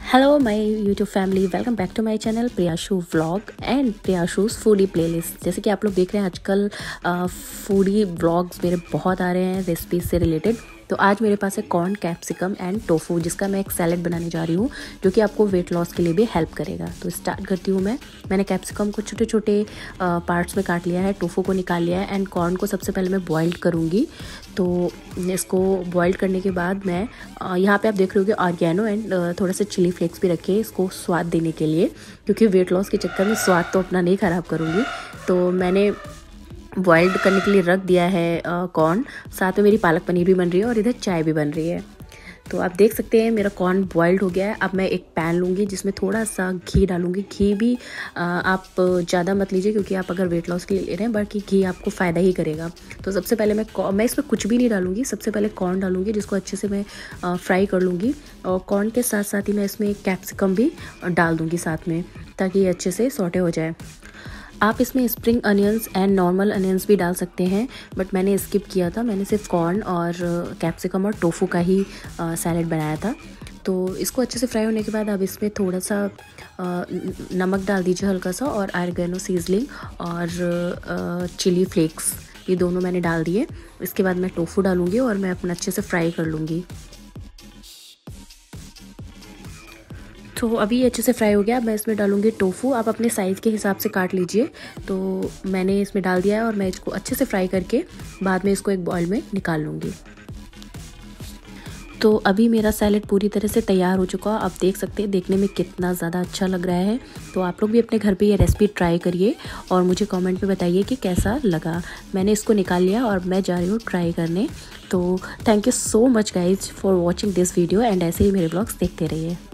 Hello my YouTube family, welcome back to my channel Priyashu vlog and Priyashu's foodie playlist. जैसे कि आप लोग देख रहे हैं आजकल फूडी व्लॉग्स मेरे बहुत आ रहे हैं रेसिपीज से रिलेटेड। तो आज मेरे पास है कॉर्न, कैप्सिकम एंड टोफू, जिसका मैं एक सैलेड बनाने जा रही हूँ जो कि आपको वेट लॉस के लिए भी हेल्प करेगा। तो स्टार्ट करती हूँ मैंने कैप्सिकम को छोटे छोटे पार्ट्स में काट लिया है, टोफू को निकाल लिया है एंड कॉर्न को सबसे पहले मैं बॉइल्ड करूँगी। तो इसको बॉइल्ड करने के बाद मैं यहाँ पे आप देख रहे होगे ऑर्गेनो एंड थोड़ा सा चिली फ्लेक्स भी रखे इसको स्वाद देने के लिए, क्योंकि वेट लॉस के चक्कर में स्वाद तो अपना नहीं ख़राब करूँगी। तो मैंने बॉइल्ड करने के लिए रख दिया है कॉर्न, साथ में मेरी पालक पनीर भी बन रही है और इधर चाय भी बन रही है। तो आप देख सकते हैं मेरा कॉर्न बॉइल्ड हो गया है। अब मैं एक पैन लूँगी जिसमें थोड़ा सा घी डालूँगी। घी भी आप ज़्यादा मत लीजिए, क्योंकि आप अगर वेट लॉस के लिए ले रहे हैं, बाकी घी आपको फ़ायदा ही करेगा। तो सबसे पहले मैं इसमें कुछ भी नहीं डालूँगी, सबसे पहले कॉर्न डालूँगी जिसको अच्छे से मैं फ्राई कर लूँगी। और कॉर्न के साथ साथ ही मैं इसमें कैप्सिकम भी डाल दूँगी साथ में, ताकि ये अच्छे से सौटे हो जाए। आप इसमें spring onions and normal onions भी डाल सकते हैं, बट मैंने स्किप किया था। मैंने सिर्फ कॉर्न और कैप्सिकम और टोफू का ही सैलेड बनाया था। तो इसको अच्छे से फ्राई होने के बाद अब इसमें थोड़ा सा नमक डाल दीजिए हल्का सा, और ऑर्गेनो सीजलिंग और चिली फ्लेक्स, ये दोनों मैंने डाल दिए। इसके बाद मैं टोफू डालूँगी और मैं अपना अच्छे से फ्राई कर लूँगी। तो अभी ये अच्छे से फ्राई हो गया। अब मैं इसमें डालूंगी टोफू। आप अपने साइज़ के हिसाब से काट लीजिए। तो मैंने इसमें डाल दिया है और मैं इसको अच्छे से फ्राई करके बाद में इसको एक बाउल में निकाल लूँगी। तो अभी मेरा सैलेड पूरी तरह से तैयार हो चुका है। आप देख सकते हैं देखने में कितना ज़्यादा अच्छा लग रहा है। तो आप लोग भी अपने घर पे ये रेसिपी ट्राई करिए और मुझे कमेंट में बताइए कि कैसा लगा। मैंने इसको निकाल लिया और मैं जा रही हूँ ट्राई करने। तो thank you so much guys for watching this video and ऐसे ही मेरे ब्लॉग्स देखते रहिए।